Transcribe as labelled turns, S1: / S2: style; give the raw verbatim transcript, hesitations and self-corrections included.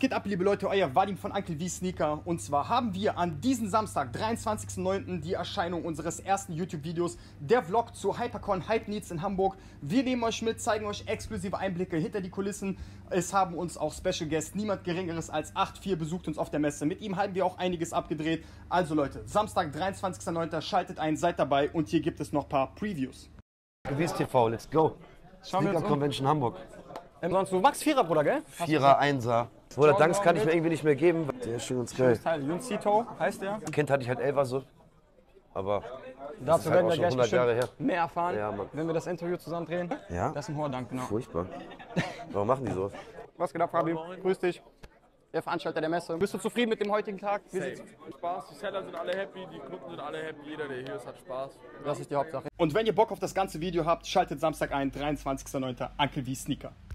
S1: geht ab, liebe Leute, euer Vadim von Uncle V Sneaker. Und zwar haben wir an diesem Samstag, dreiundzwanzigsten neunten die Erscheinung unseres ersten YouTube-Videos, der Vlog zu Hypercon Hype Needs in Hamburg. Wir nehmen euch mit, zeigen euch exklusive Einblicke hinter die Kulissen. Es haben uns auch Special Guest, niemand Geringeres als acht vier besucht uns auf der Messe. Mit ihm haben wir auch einiges abgedreht. Also Leute, Samstag, dreiundzwanzigsten neunten schaltet ein, seid dabei und hier gibt es noch ein paar Previews.
S2: Gewiss T V, let's go.
S1: Schauen wir
S2: Sneaker
S1: uns um.
S2: Convention Hamburg.
S1: Ähm, sonst, du magst Vierer, Bruder, gell?
S2: Vierer, Einser. Bruder, Danks kann ich mir irgendwie nicht mehr geben. Der ist schon ganz geil.
S1: Juncito heißt der.
S2: Kind hatte ich halt Elfer so. Aber das
S1: Dazu
S2: ist halt
S1: werden
S2: auch
S1: wir
S2: schon
S1: gleich
S2: hundert Jahre her.
S1: bestimmt mehr erfahren,
S2: Ja, Mann.
S1: wenn wir das Interview zusammen drehen.
S2: Ja?
S1: Das ist ein hoher Dank, genau.
S2: Furchtbar. Warum machen die so?
S1: Was geht ab, Fabi? Grüß dich. Der Veranstalter der Messe. Bist du zufrieden mit dem heutigen Tag? Wie sieht's?
S3: Spaß, die Seller sind alle happy, die Kunden sind alle happy, jeder, der hier ist, hat Spaß.
S1: Das ist die Hauptsache. Und wenn ihr Bock auf das ganze Video habt, schaltet Samstag ein, dreiundzwanzigsten neunten Uncle V Sneaker.